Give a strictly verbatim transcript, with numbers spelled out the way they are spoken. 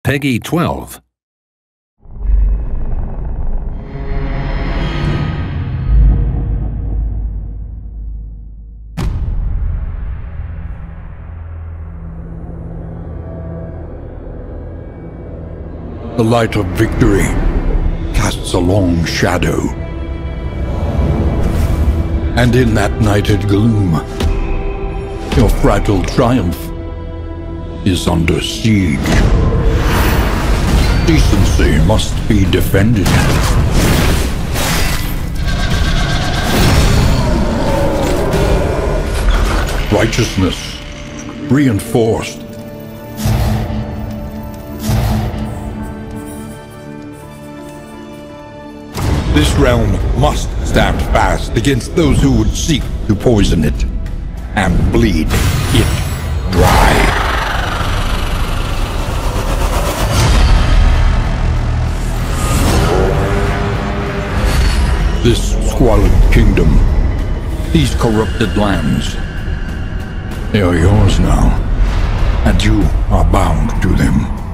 Peggy twelve. The light of victory casts a long shadow. And in that nighted gloom, your fragile triumph is under siege. Decency must be defended. Righteousness reinforced. This realm must stand fast against those who would seek to poison it and bleed it dry. This squalid kingdom, these corrupted lands, they are yours now, and you are bound to them.